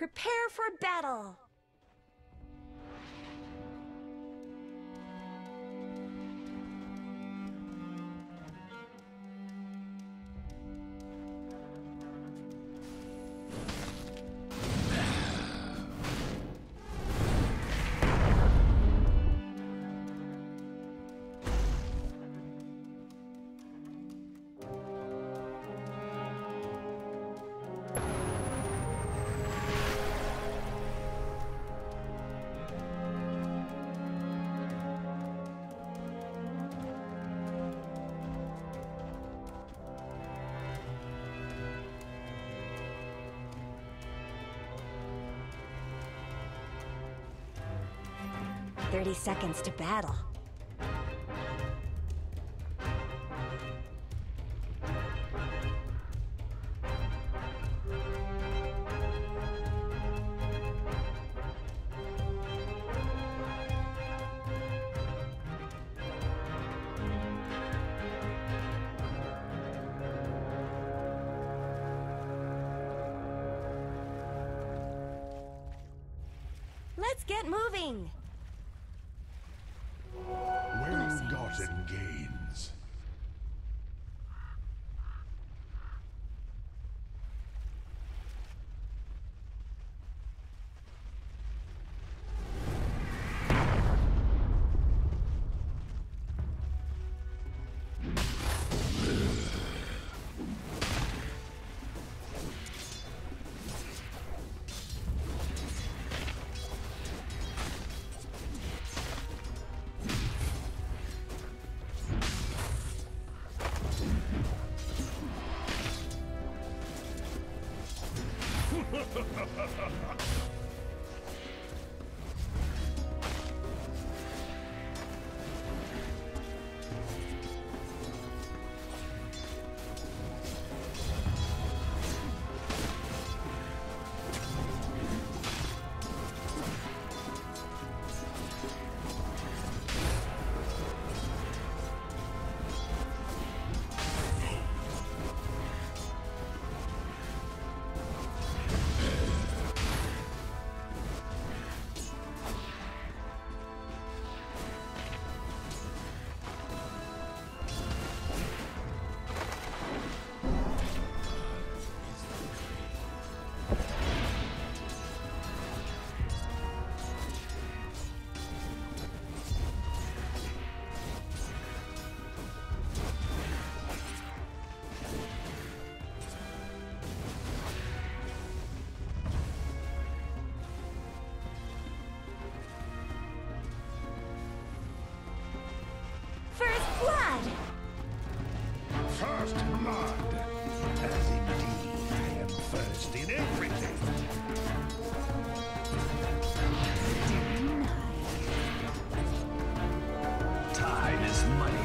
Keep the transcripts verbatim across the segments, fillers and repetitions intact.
Prepare for battle! Thirty seconds to battle. Let's get moving! Well-gotten gains. First blood! As indeed I am first in everything! Time is money.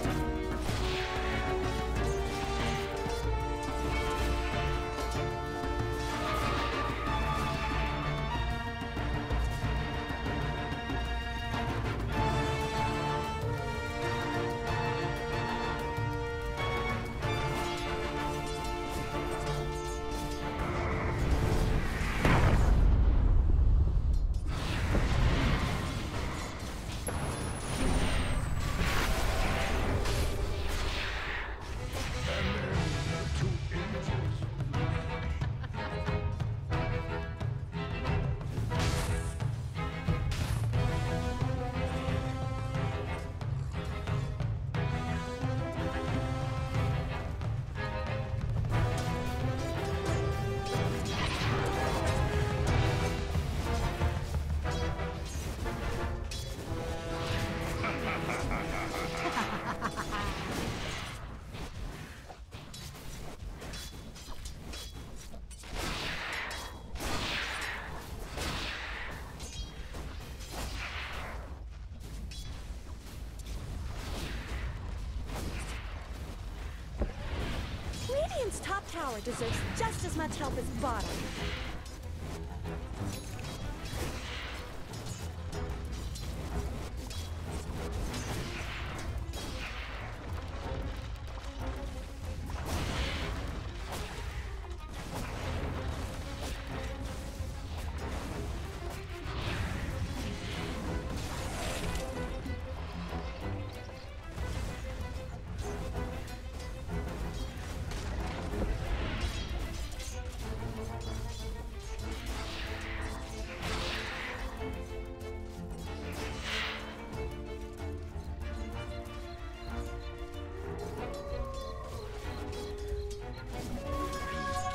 Radiant's top tower deserves just as much help as bottom.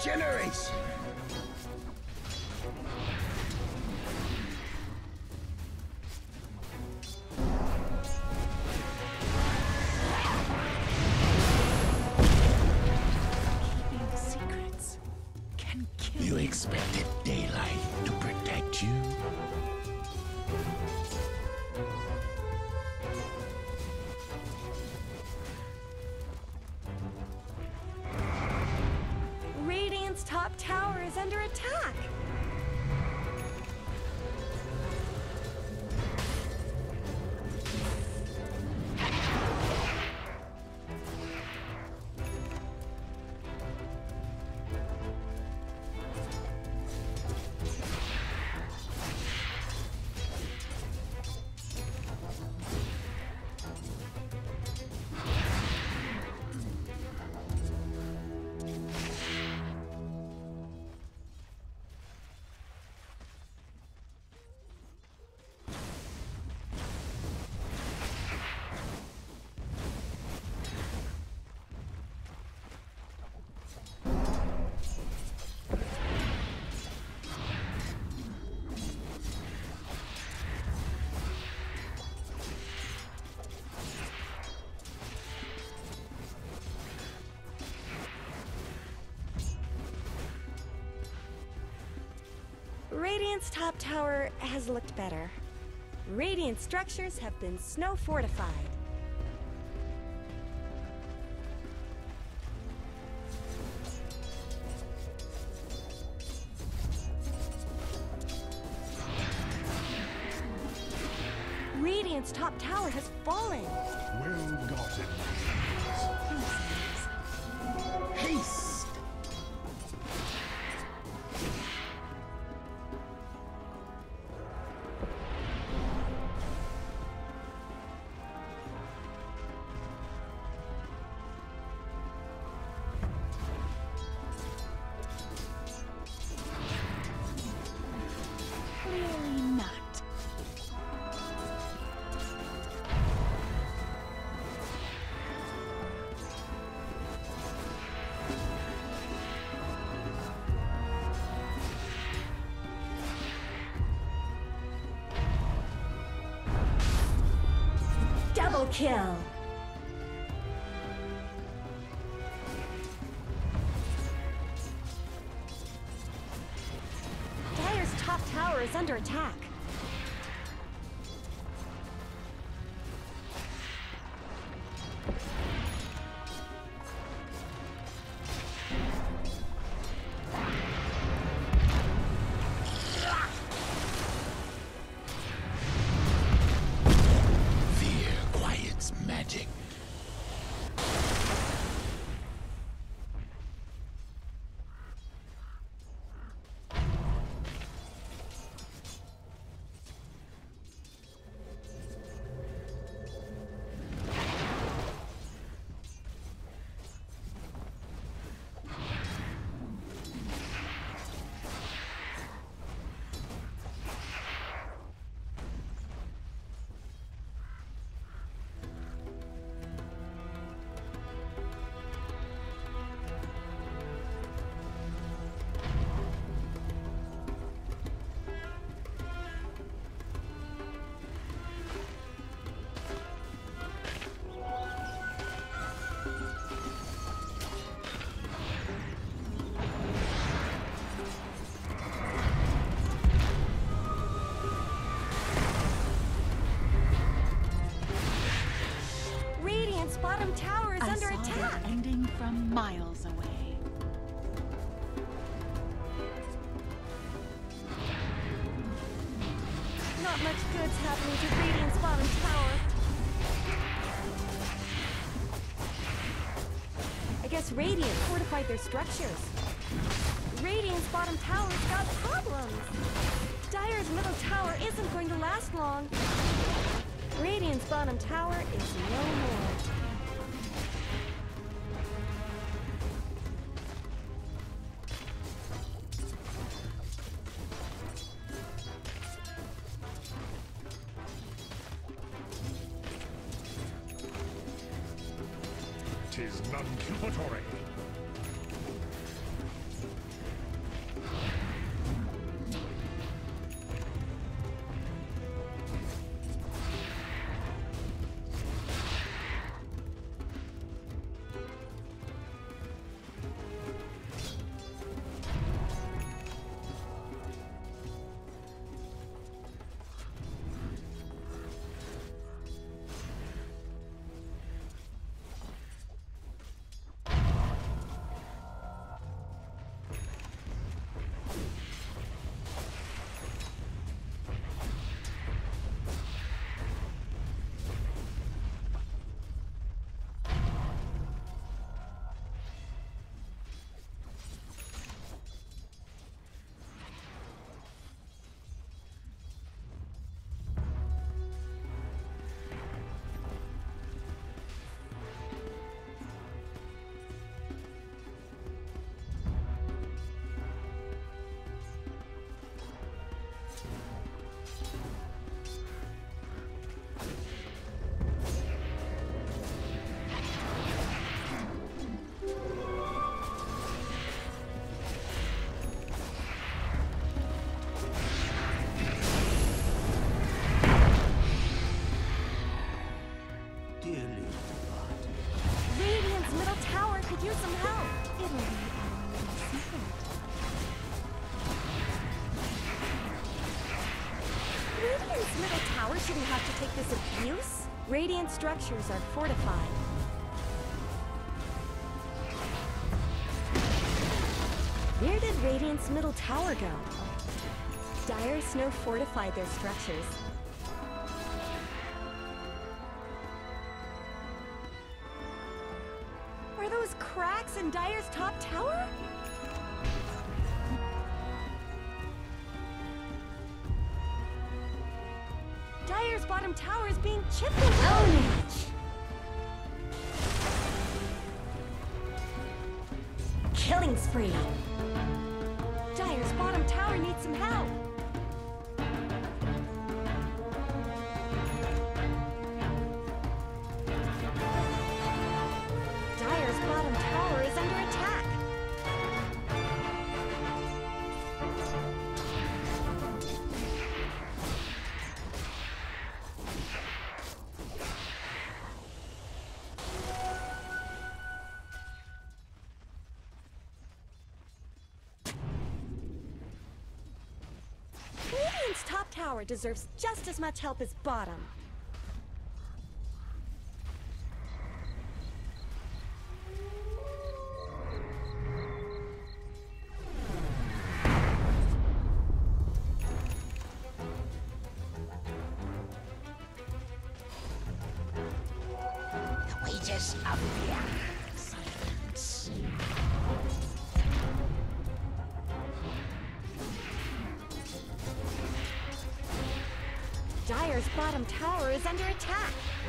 generation! Keeping secrets can kill You expected daylight to protect you? Radiant's top tower is under attack. Radiant's top tower has looked better. Radiant structures have been snow fortified. Radiant's top tower has fallen. Well gotten. Haste! Clearly not. Double kill. Dire's top tower is under attack. Fear quiets magic. Radiant's bottom tower is I under saw attack. that ending from miles away. Not much good's happening to Radiant's bottom tower. I guess Radiant fortified their structures. Radiant's bottom tower's got problems. Dire's middle tower isn't going to last long. Radiant's bottom tower is no more. Tis none cupatory. dearly departed. Radiant's middle tower could use some help. It'll be our little secret. Radiant's middle tower shouldn't have to take this abuse. Radiant structures are fortified. Where did Radiant's middle tower go? Dire Snow fortified their structures. Are those cracks in Dire's top tower? Dire's bottom tower is being chipped away. Killing spree. Dire's bottom tower needs some help. Dire's bottom tower is under attack. Radiant's top tower deserves just as much help as bottom. The wages of the silence. Dire's bottom tower is under attack.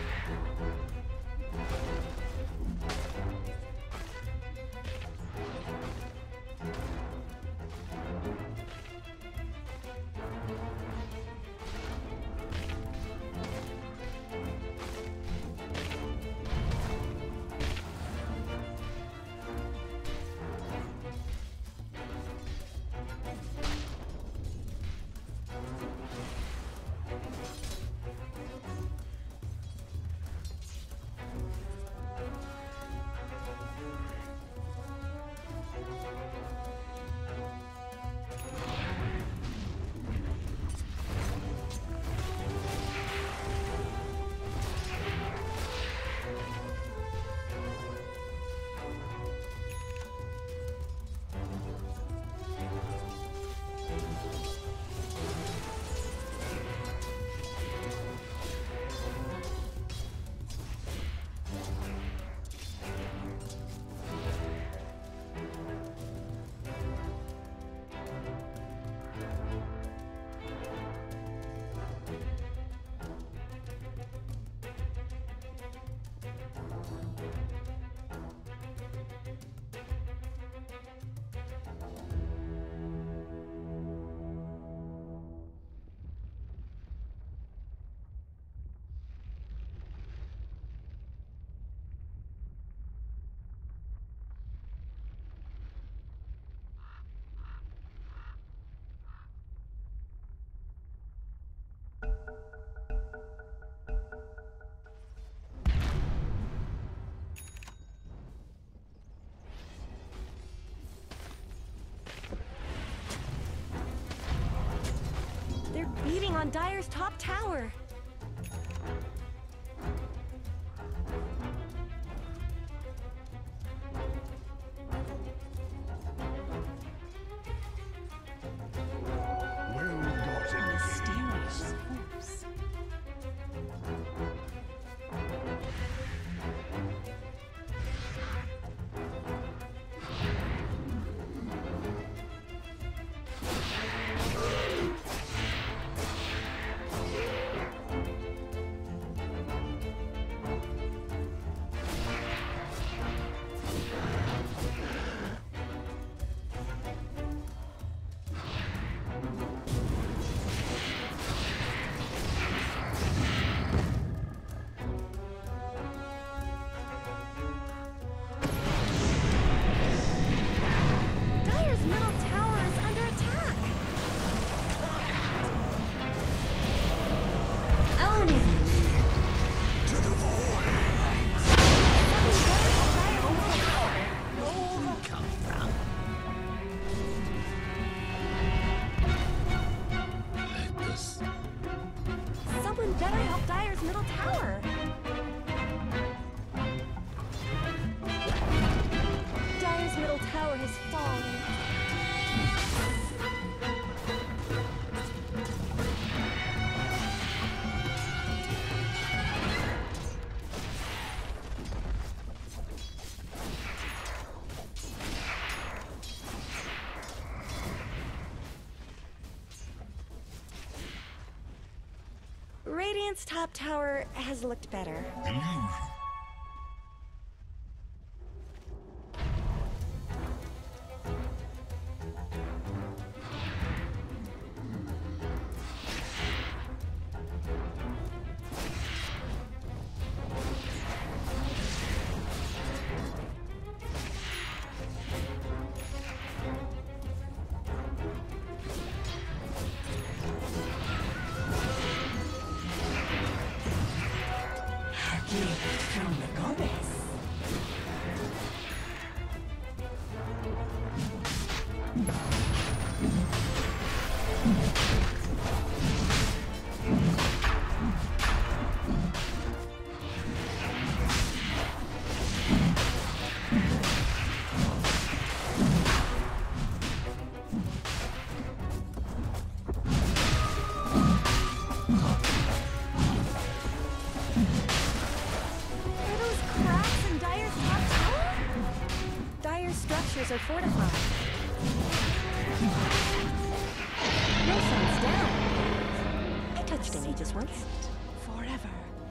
They're beating on Dire's top tower. Well gotten Mysterious force. Radiant's top tower has looked better. Illusion. From the goddess. Are those cracks in Dire's top tower? Dire's structures are fortified. No sun's down. I touched an Aegis once. Forever.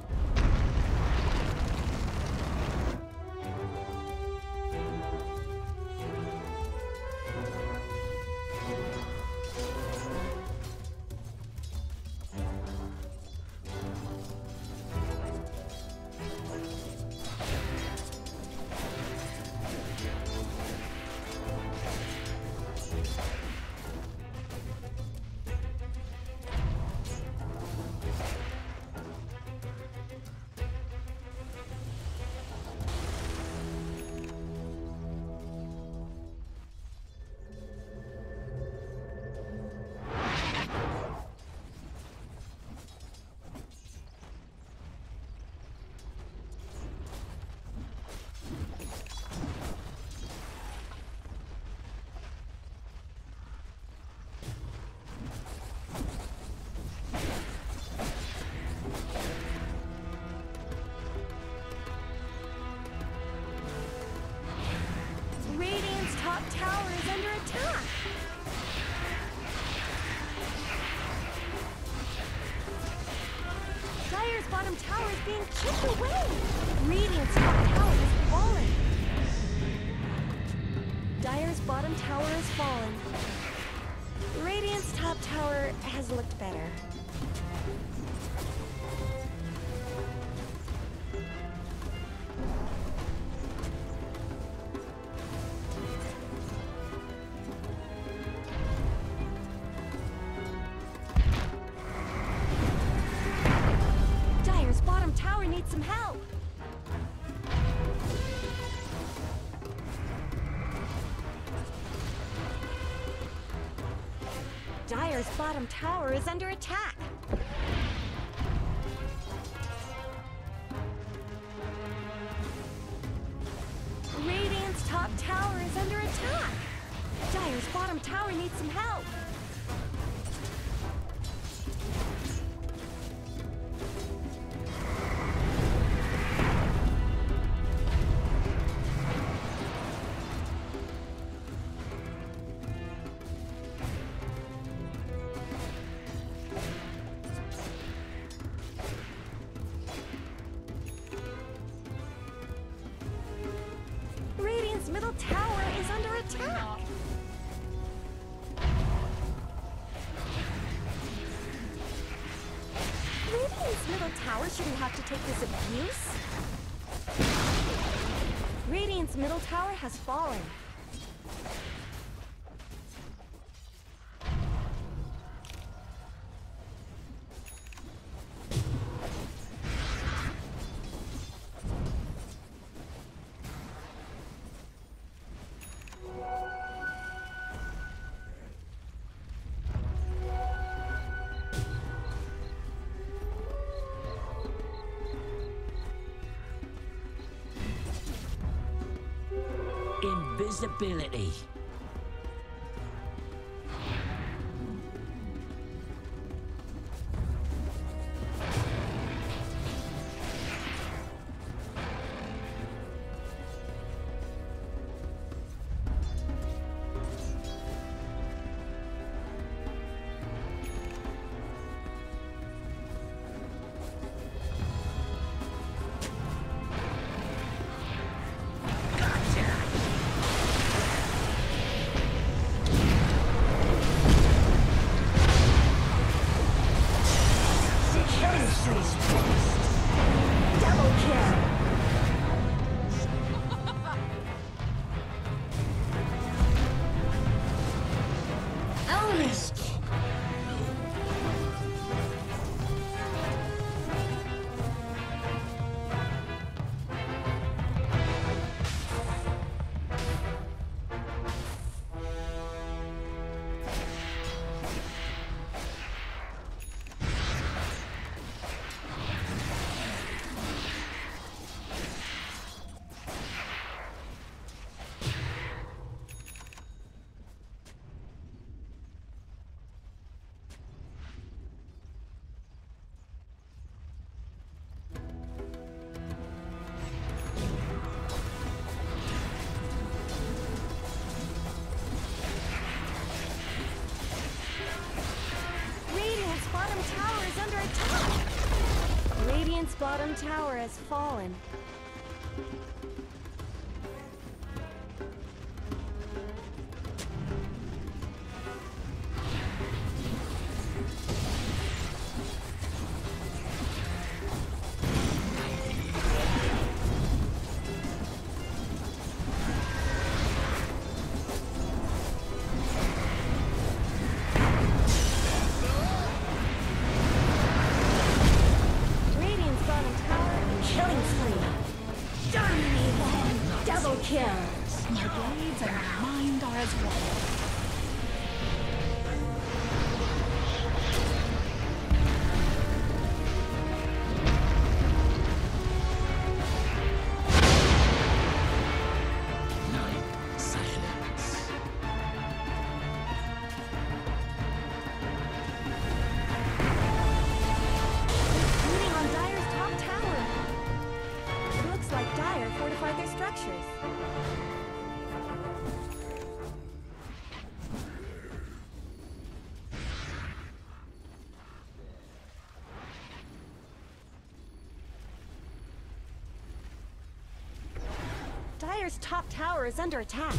Radiant's top tower is under attack. Dire's bottom tower is being chipped away. Radiant's top tower is fallen. Dire's bottom tower is fallen. Radiant's top tower has looked better. Dire's bottom tower needs some help. Dire's bottom tower is under attack. Radiant's top tower is under attack. Dire's bottom tower needs some help. Radiant's middle tower is under attack. Radiant's middle tower shouldn't have to take this abuse. Radiant's middle tower has fallen. Invisibility. Radiant's bottom tower has fallen. Kills. My blades and my mind are as one. Dire's top tower is under attack.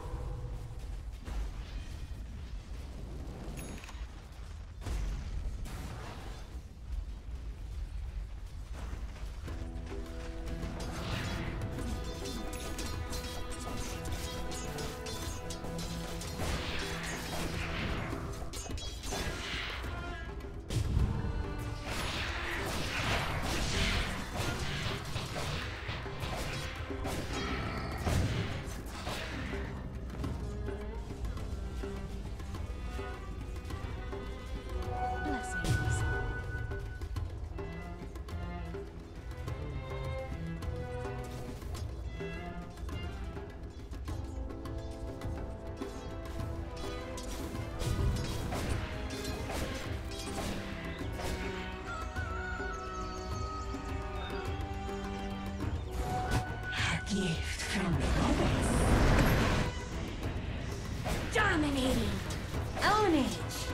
Gift from the goddess. Dominating! Ownage!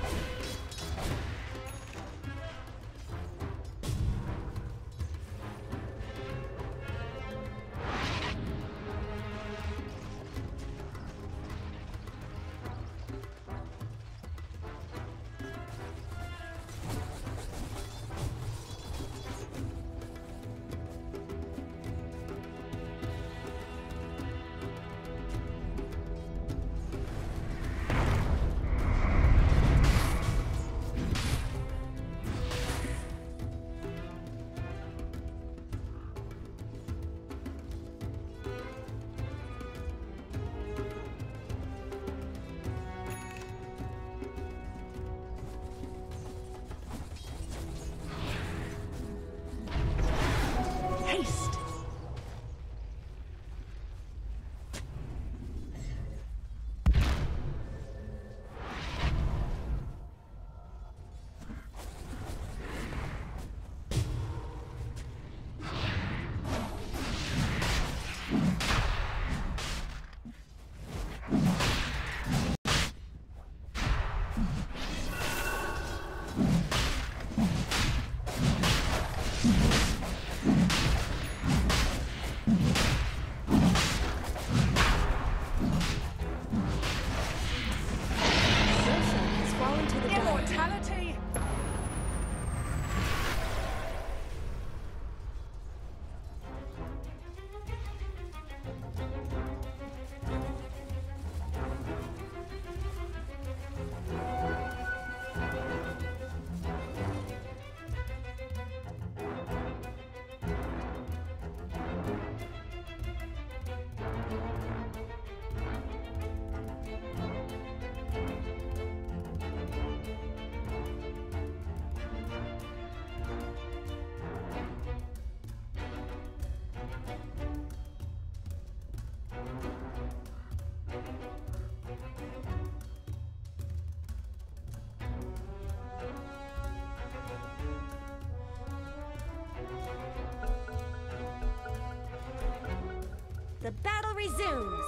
The battle resumes!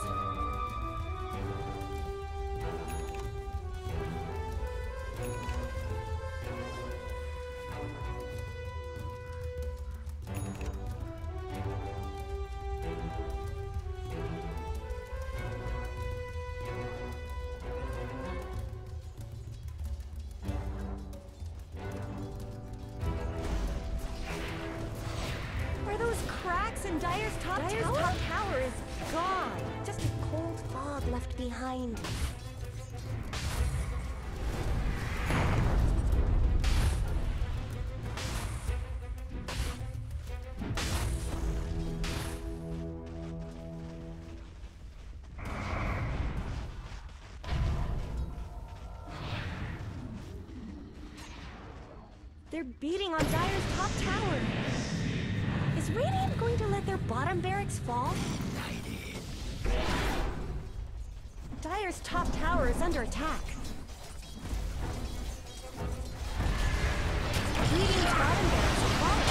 Listen, Dire's top Dire's tower? top tower is gone. Just a cold fog left behind. They're beating on Dire's top tower. Is Radiant going to let their bottom barracks fall? Dire's top tower is under attack. Radiant's bottom barracks are falling.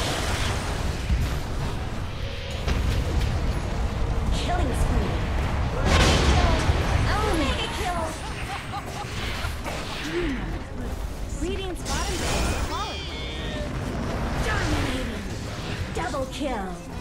Killing spree. Mega kill! Oh, mega kill! Radiant's bottom barracks are falling. Dominating! Double kill!